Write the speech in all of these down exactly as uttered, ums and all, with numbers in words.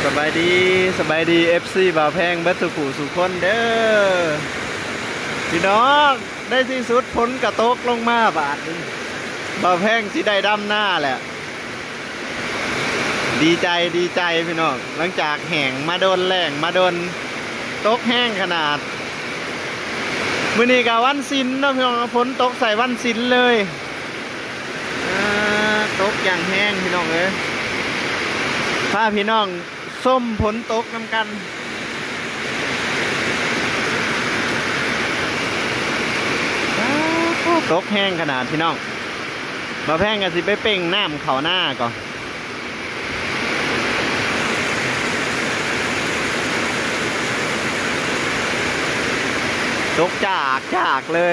บายดีสบายดีเอฟซีบ่าวแพงเบัตสุขุสุคนเด้อพี่น้องได้ที่สุดพ้นกระตกลงมาบาทนึงบ่าวแพงสิได้ดำหน้าแหละดีใจดีใจพี่น้องหลังจากแห้งมาโดนแรงมาโดนตกแห้งขนาดมื้อนี้กับวันศิลป์นะพี่น้องฝนตกใส่วันศิลป์เลยตกอย่างแห้งพี่น้องเอ้ยพาพี่น้องส้มฝนตกน้ำกันตกแห้งขนาดพี่น้องมาแพงกันสิไปเป่งน้ำเขาหน้าก่อนตกจากจากเลย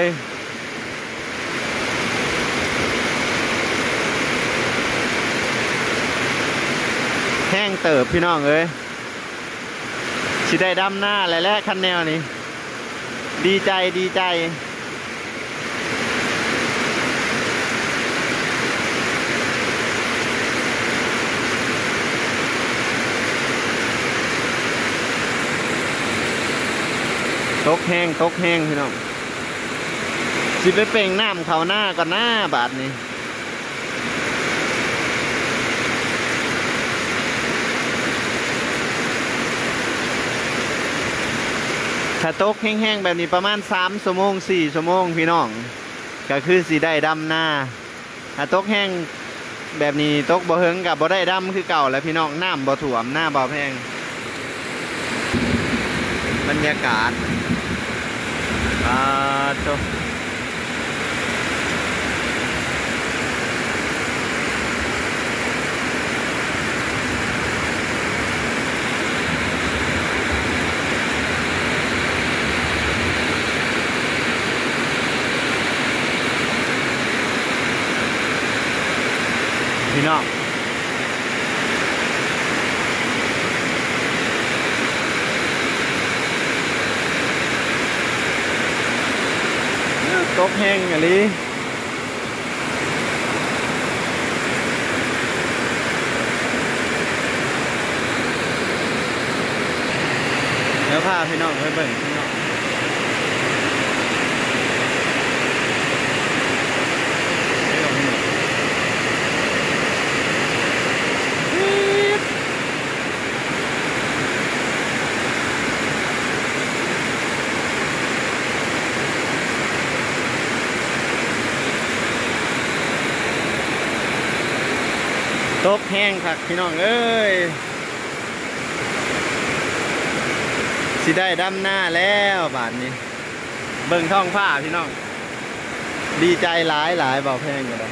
แห้งเติบพี่น้องเอ้ยสิได้ดำหน้าอะไรแล้วคันแนวนี้ดีใจดีใจตกแห้งตกแห้งพี่น้องสิไปเป่งน้ำเขาหน้าก่อนหน้าบาทนี้ถ้าตกแห้งๆแบบนี้ประมาณสามชั่วโมงสี่ชั่วโมงพี่น้องก็คือสิได้ดำหน้าถ้าตกแห้งแบบนี้ตกบ่เฮิงกับบ่ได้ดำคือเก่าแล้วพี่น้องน้ำบ่ถ่วมหน้าบ่แพงบรรยากาศอ่าโตพี่น้องตกแห้งอะไรแล้วพาพี่น้องไปเบิ่งพี่น้องตกแห้งคักพี่น้องเอ้ยสิได้ดำหน้าแล้วบาทนี้เบิ่งท้องฟ้าพี่น้องดีใจหลายหลายเบาแพงกันเลย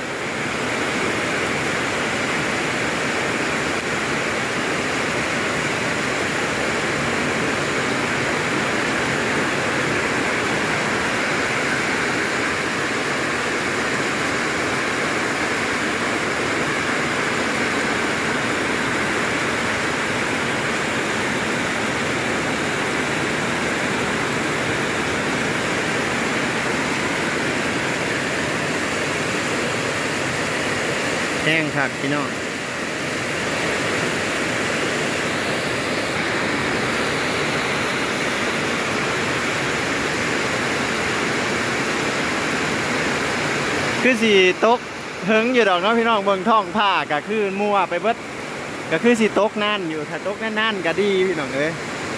แห้งคักพี่น้องคือสีตกเฮิงอยู่ดอกเนาะพี่น้องเบิ่งท้องผ้าก็คือมั่วไปเบิดก็คือสีตกนั่นอยู่ถ้าตกนั่นๆก็ดีพี่น้องเอ้ย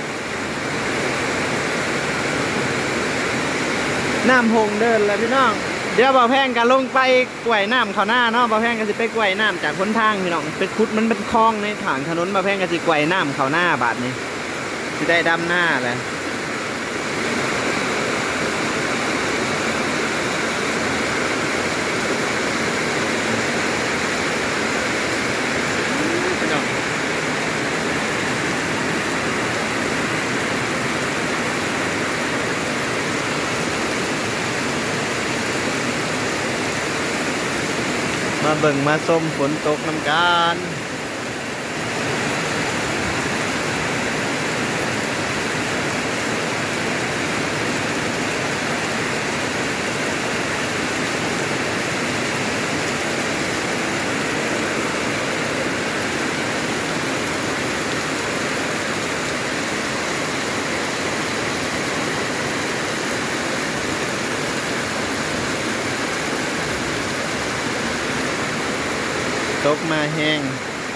น้ำหงเดินเลยพี่น้องเดี๋ยวบ่าวแพงกันลงไปกล้วยน้ำเขาหน้าเนาะบ่าวแพงก็จะไปกล้วยน้ำจากพ้นทางพี่น้องเป็นคุดมันเป็นคลองในถางถนนบ่าวแพงก็จะกล้วยน้ำเขาหน้าบาทนี้จะได้ดำหน้าเลยมาเบิ่งมาส้มฝนตกน้ำกันตกมาแห้ง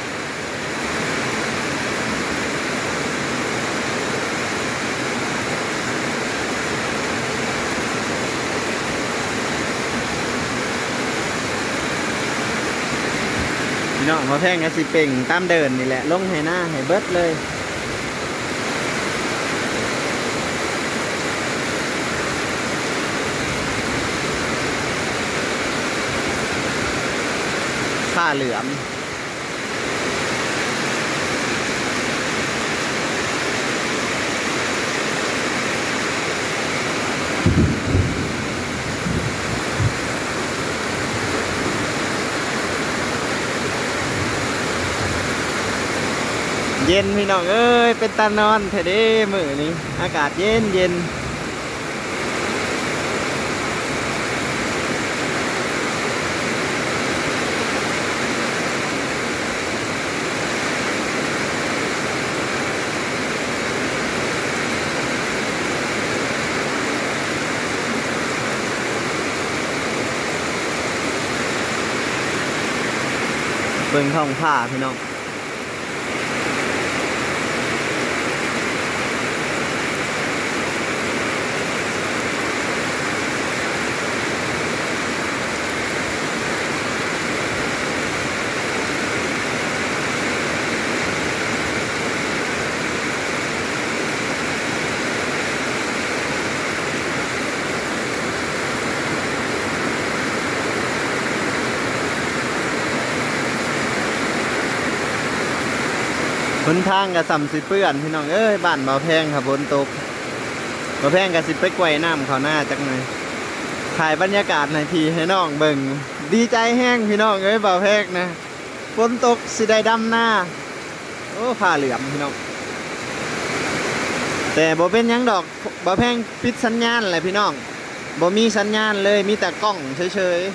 พี่น้องพอแพงก็สิเป่งตามเดินนี่แหละลงให้หน้าให้เบิดเลยผ้าเหลือมเย็นพี่น้องเอ้ยเป็นตานอนเถอะเด้มื้อนี้อากาศเย็นเย็นเบิ่งท้องผ้าพี่น้องหนทางกับสัมสิเปื้อนพี่น้องเอ้ยบ้านบ่อแพงครับฝนตกบ่อแพงกับสิไปกวยน้ำเขาหน้าจักหน่อยถ่ายบรรยากาศในทีให้น้องเบิ่งดีใจแห้งพี่น้องเอ้ยบ่อแพงนะฝนตกสิได้ดำหน้าโอ้ผ้าเหลือมพี่น้องแต่บ่เป็นยังดอกบ่อแพงปิดสัญญาณเลยพี่น้องบ่มีสัญญาณเลยมีแต่กล้องเฉยๆ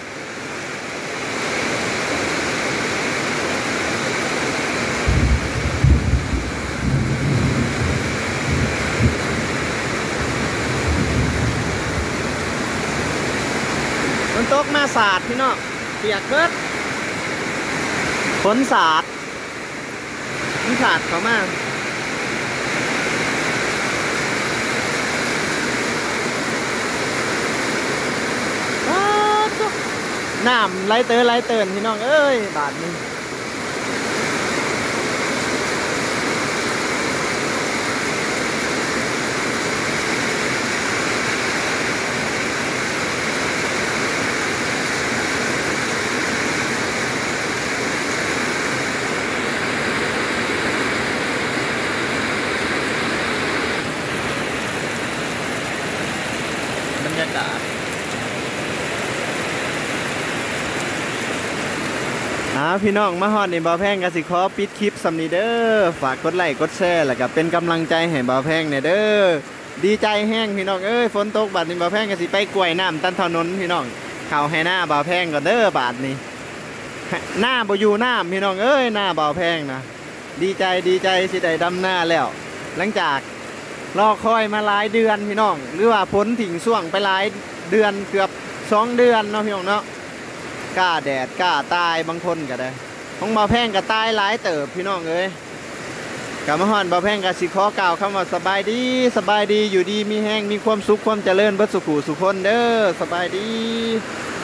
ฝนตกมาสาดพี่น้องเปียกเบิดฝนสาดมันสาดเขามาน้ำไหลเตอไหลเตินพี่น้องเอ้ยบาดนี้บรรยากาศอ่าพี่น้องมาฮอดนี่บ่าวแพงก็สิขอปิดคลิปสำนีเด้อฝากกดไลค์กดแชร์แล้วก็เป็นกำลังใจให้บ่าวแพงเนี่ยเด้อดีใจแห้งพี่น้องเอ้ยฝนตกบาดนี้บ่าวแพงก็สิไปกล้วยน้ำตันถนนพี่น้องเข้าให้หน้าบ่าวแพงก่อนเด้อบาดนี้หน้าบ่อยู่น้ำพี่น้องเอ้ยหน้าบ่าวแพงนะดีใจดีใจสิได้ดำหน้าแล้วหลังจากรอคอยมาหลายเดือนพี่น้องหรือว่าพ้นถิ่งช่วงไปหลายเดือนเกือบสองเดือนเนาะพี่น้องเนาะกล้าแดดกล้าตายบางคนก็ได้ของบ่าวแพงก็ตายหลายเติบพี่น้องเอ้ยกลับมาฮอนบ่าวแพงก็สิขอกล่าวคำว่าสบายดีสบายดีอยู่ดีมีแห้งมีความสุขความเจริญเบิดสุขุสุขคนเด้อสบายดี